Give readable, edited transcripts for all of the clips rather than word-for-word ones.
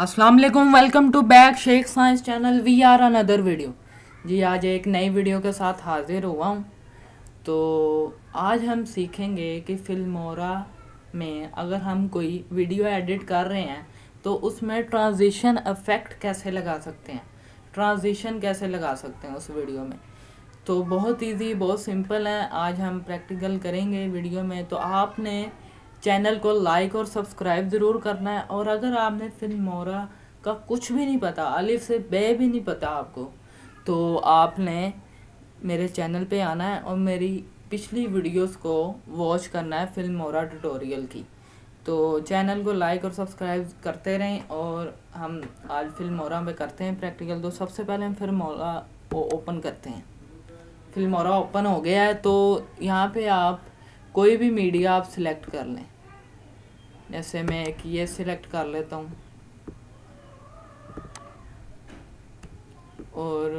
अस्सलाम वालेकुम, welcome to back Sheikh science channel. We are another video. जी आज एक नई वीडियो के साथ हाजिर हुआ हूँ। तो आज हम सीखेंगे कि फिल्मोरा में अगर हम कोई वीडियो एडिट कर रहे हैं तो उसमें ट्रांजिशन इफेक्ट कैसे लगा सकते हैं, ट्रांजिशन कैसे लगा सकते हैं उस वीडियो में। तो बहुत इजी, बहुत सिंपल है। आज हम प्रैक्टिकल करेंगे वीडियो में। तो आपने चैनल को लाइक और सब्सक्राइब ज़रूर करना है। और अगर आपने फिल्मोरा का कुछ भी नहीं पता, अलिफ से बे भी नहीं पता आपको, तो आपने मेरे चैनल पे आना है और मेरी पिछली वीडियोस को वॉच करना है फिल्मोरा ट्यूटोरियल की। तो चैनल को लाइक और सब्सक्राइब करते रहें। और हम आज फिल्मोरा में करते हैं प्रैक्टिकल। तो सबसे पहले हम फिल्मोरा को ओपन करते हैं। फिल्मोरा ओपन हो गया है। तो यहाँ पे आप कोई भी मीडिया आप सिलेक्ट कर लें। जैसे मैं एक ये सिलेक्ट कर लेता हूँ और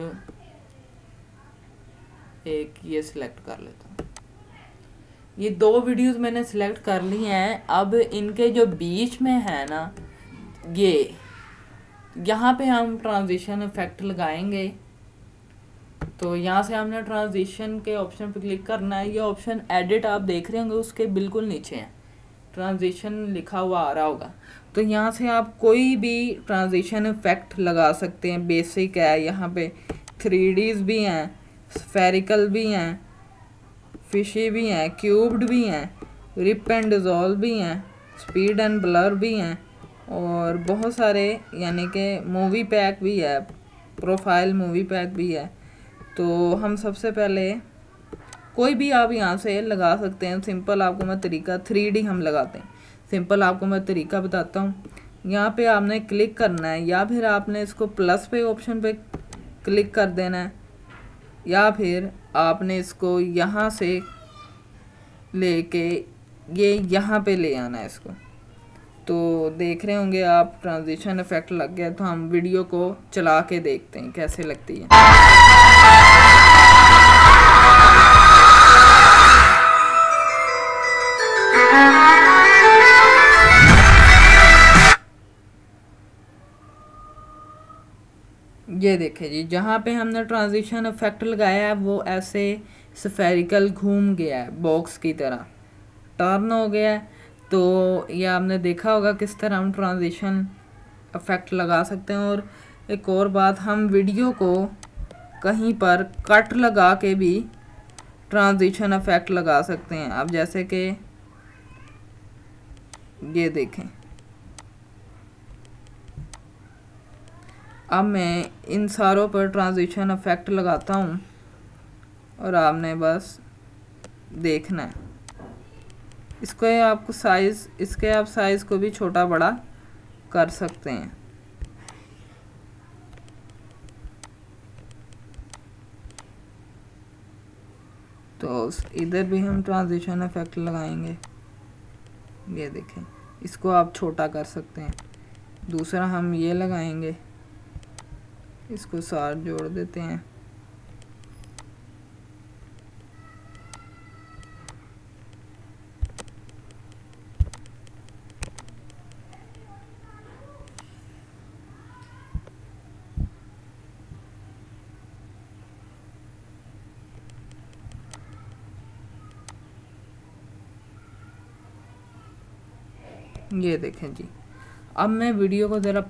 एक ये सिलेक्ट कर लेता हूँ। ये दो वीडियोस मैंने सिलेक्ट कर ली हैं। अब इनके जो बीच में है ना, ये यहाँ पे हम ट्रांजिशन इफेक्ट लगाएंगे। तो यहाँ से हमने ट्रांजिशन के ऑप्शन पे क्लिक करना है। ये ऑप्शन एडिट आप देख रहे होंगे, उसके बिल्कुल नीचे है ट्रांजिशन लिखा हुआ आ रहा होगा। तो यहाँ से आप कोई भी ट्रांजिशन इफेक्ट लगा सकते हैं। बेसिक है, यहाँ पे 3Ds भी हैं, स्फेरिकल भी हैं, फिशी भी हैं, क्यूब्ड भी हैं, रिप एंड डिज़ोल्व भी हैं, स्पीड एंड ब्लर भी हैं और बहुत सारे, यानी कि मूवी पैक भी है, प्रोफाइल मूवी पैक भी है। तो हम सबसे पहले कोई भी आप यहाँ से लगा सकते हैं। सिंपल आपको मैं तरीका 3D हम लगाते हैं। सिंपल आपको मैं तरीका बताता हूँ। यहाँ पे आपने क्लिक करना है या फिर आपने इसको प्लस पे ऑप्शन पे क्लिक कर देना है या फिर आपने इसको यहाँ से लेके ये यहाँ पे ले आना है इसको। तो देख रहे होंगे आप ट्रांजिशन इफेक्ट लग गया। तो हम वीडियो को चला के देखते हैं कैसे लगती है। ये देखें जी, जहाँ पे हमने ट्रांजिशन इफेक्ट लगाया है वो ऐसे स्फेरिकल घूम गया है, बॉक्स की तरह टर्न हो गया है। तो ये आपने देखा होगा किस तरह हम ट्रांजिशन इफेक्ट लगा सकते हैं। और एक और बात, हम वीडियो को कहीं पर कट लगा के भी ट्रांजिशन इफेक्ट लगा सकते हैं। अब जैसे कि ये देखें, अब मैं इन सारों पर ट्रांजिशन इफेक्ट लगाता हूँ और आपने बस देखना है। इसको आपको साइज़, इसके आप साइज़ को भी छोटा बड़ा कर सकते हैं। तो इधर भी हम ट्रांजिशन इफेक्ट लगाएंगे। ये देखें, इसको आप छोटा कर सकते हैं। दूसरा हम ये लगाएंगे, इसको साथ जोड़ देते हैं। ये देखें जी, अब मैं वीडियो को ज़रा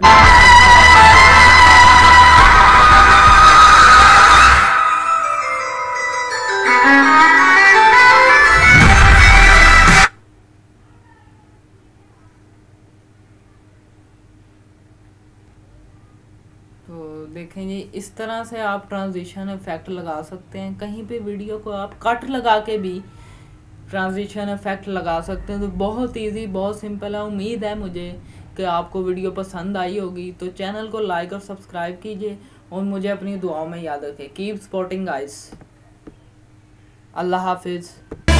तो देखें जी, इस तरह से आप ट्रांजिशन इफेक्ट लगा सकते हैं। कहीं पे वीडियो को आप कट लगा के भी ट्रांजिशन इफेक्ट लगा सकते हैं। तो बहुत इजी, बहुत सिंपल है। उम्मीद है मुझे कि आपको वीडियो पसंद आई होगी। तो चैनल को लाइक और सब्सक्राइब कीजिए और मुझे अपनी दुआओं में याद रखें। Keep supporting guys. अल्लाह हाफिज़।